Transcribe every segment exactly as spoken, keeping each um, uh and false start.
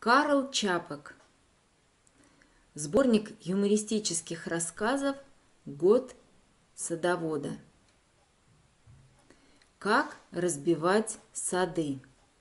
Карл Чапек. Сборник юмористических рассказов «Год садовода». Как разбивать сады?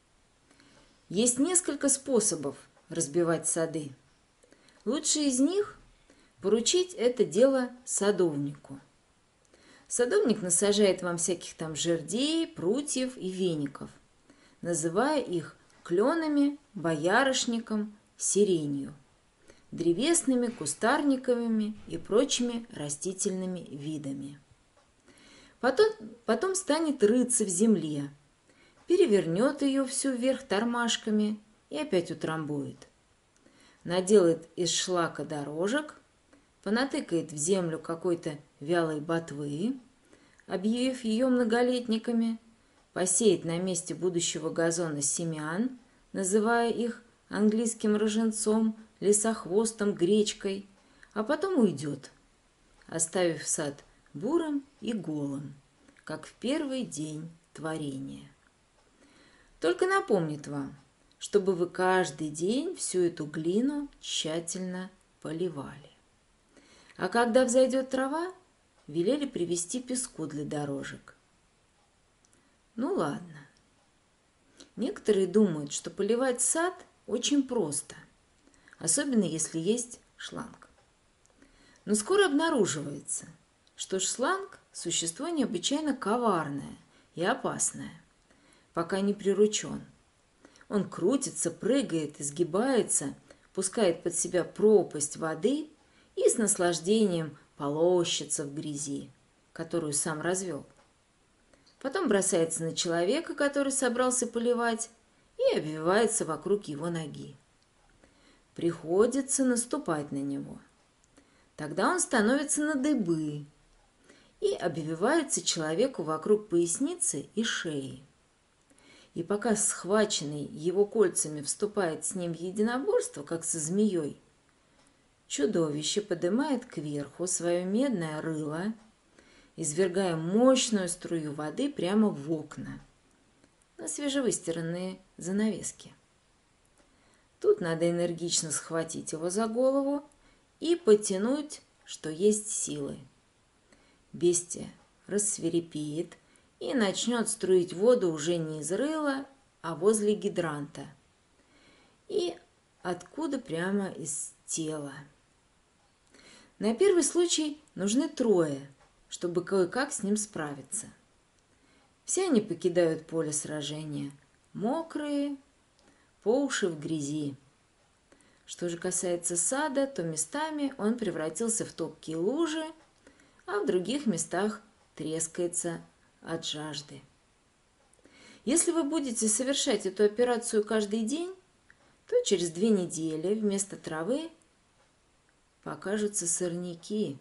Есть несколько способов разбивать сады. Лучший из них – поручить это дело садовнику. Садовник насажает вам всяких там жердей, прутьев и веников, называя их кленами, боярышником, сиренью, древесными, кустарниковыми и прочими растительными видами. Потом, потом станет рыться в земле, перевернет ее всю вверх тормашками и опять утрамбует. Наделает из шлака дорожек, понатыкает в землю какой-то вялой ботвы, объявив ее многолетниками, посеет на месте будущего газона семян, называя их английским роженцом, лесохвостом, гречкой, а потом уйдет, оставив сад бурым и голым, как в первый день творения. Только напомнит вам, чтобы вы каждый день всю эту глину тщательно поливали. А когда взойдет трава, велели привезти песку для дорожек. Ну ладно. Некоторые думают, что поливать сад очень просто, особенно если есть шланг. Но скоро обнаруживается, что шланг – существо необычайно коварное и опасное, пока не приручен. Он крутится, прыгает, изгибается, пускает под себя пропасть воды и с наслаждением полощется в грязи, которую сам развел. Потом бросается на человека, который собрался поливать, и обвивается вокруг его ноги. Приходится наступать на него. Тогда он становится на дыбы и обвивается человеку вокруг поясницы и шеи. И пока схваченный его кольцами вступает с ним в единоборство, как со змеей, чудовище поднимает кверху свое медное рыло, извергая мощную струю воды прямо в окна, на свежевыстиранные занавески. Тут надо энергично схватить его за голову и потянуть, что есть силы. Бестия рассвирепеет и начнет струить воду уже не из рыла, а возле гидранта. И откуда прямо из тела. На первый случай нужны трое, чтобы кое-как с ним справиться. Все они покидают поле сражения, мокрые, по уши в грязи. Что же касается сада, то местами он превратился в топкие лужи, а в других местах трескается от жажды. Если вы будете совершать эту операцию каждый день, то через две недели вместо травы покажутся сорняки.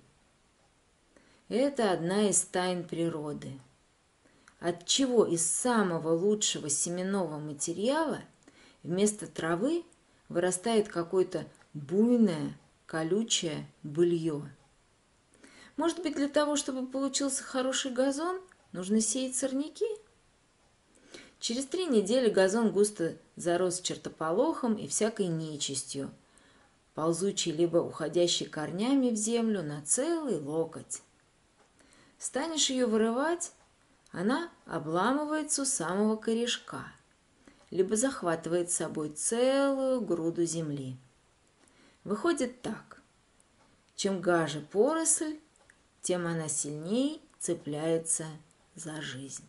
Это одна из тайн природы. Отчего из самого лучшего семенного материала вместо травы вырастает какое-то буйное, колючее былье. Может быть, для того, чтобы получился хороший газон, нужно сеять сорняки? Через три недели газон густо зарос чертополохом и всякой нечистью, ползучей либо уходящей корнями в землю на целый локоть. Станешь ее вырывать, она обламывается у самого корешка, либо захватывает с собой целую груду земли. Выходит так: чем гаже поросль, тем она сильней цепляется за жизнь.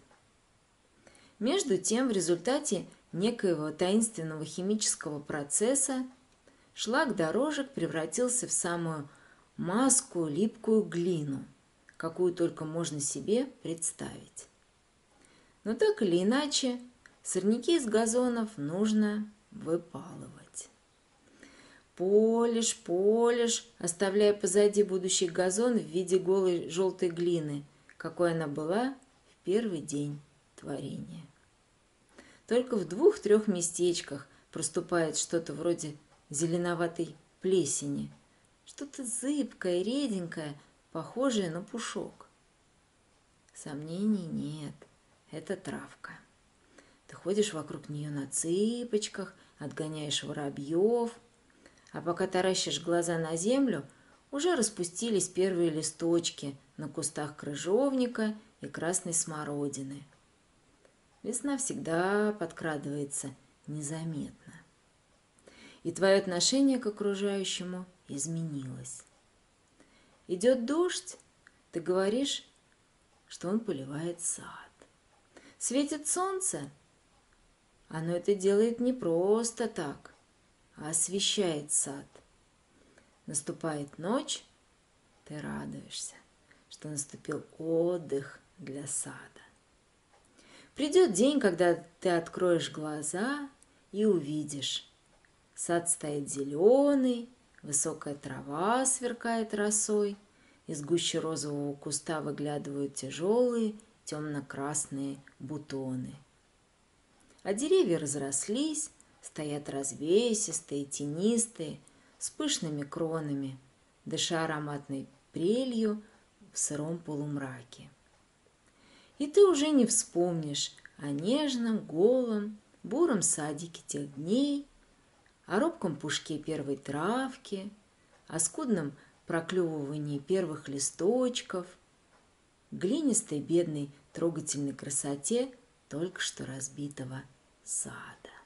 Между тем, в результате некоего таинственного химического процесса шлак дорожек превратился в самую мазкую, липкую глину, какую только можно себе представить. Но так или иначе, сорняки из газонов нужно выпалывать. Полишь, полишь, оставляя позади будущий газон в виде голой желтой глины, какой она была в первый день творения. Только в двух-трех местечках проступает что-то вроде зеленоватой плесени, что-то зыбкое, реденькое, похожее на пушок. Сомнений нет, это травка. Ты ходишь вокруг нее на цыпочках, отгоняешь воробьев, а пока таращишь глаза на землю, уже распустились первые листочки на кустах крыжовника и красной смородины. Весна всегда подкрадывается незаметно. И твое отношение к окружающему изменилось. Идет дождь, ты говоришь, что он поливает сад. Светит солнце, оно это делает не просто так, а освещает сад. Наступает ночь, ты радуешься, что наступил отдых для сада. Придет день, когда ты откроешь глаза и увидишь. Сад стоит зеленый, высокая трава сверкает росой, из гущи розового куста выглядывают тяжелые темно-красные бутоны. А деревья разрослись, стоят развесистые, тенистые, с пышными кронами, дыша ароматной прелью в сыром полумраке. И ты уже не вспомнишь о нежном, голом, буром садике тех дней, о робком пушке первой травки, о скудном проклевывании первых листочков, глинистой, бедной, трогательной красоте только что разбитого сада.